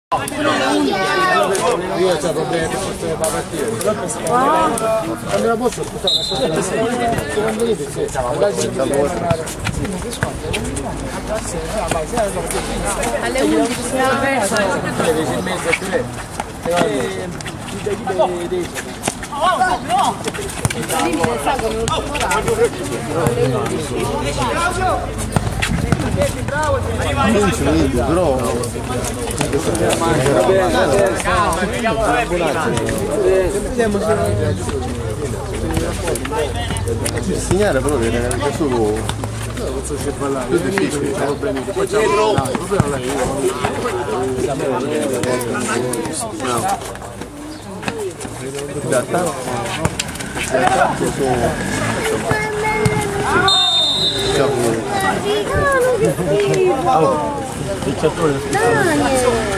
Io ho problemi per queste partire. Quando la posso scusare, secondo me alle 11 siamo persi. non ci vedo, però il segnale però viene anche solo più difficile. Poi c'è un problema Dai!